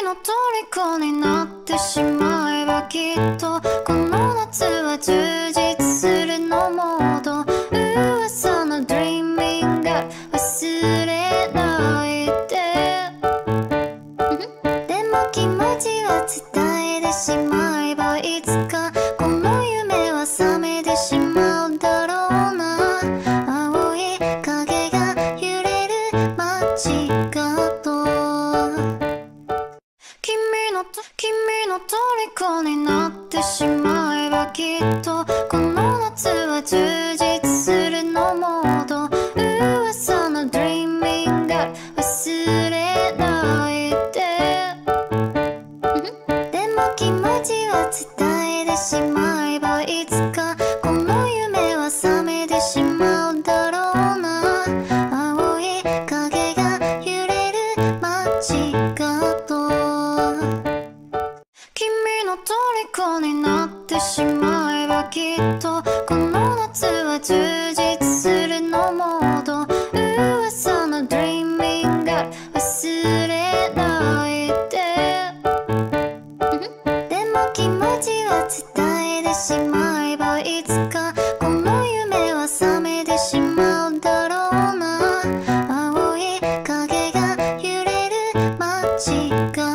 の虜になってしまえばきっとこの夏は充実するのモード。噂の Dreaming Girl 忘れないで。でも気持ちは伝えてしまえばいつかこの夢は覚めてしまうだろうな。青い影が揺れる街角。君の虜になってしまえばきっとこの夏は充実するのモード。噂の Dreaming Girl 忘れないで。でも気持ちは伝えてしまえばいつかこの夢は覚めてしまうだろうな。青い影が揺れる街角。君の虜になってしまえばきっとこの夏は充実するのモード。噂の Dreaming Girl 忘れないで。でも気持ちは伝えてしまえばいつかこの夢は覚めてしまうだろうな。青い影が揺れる街角。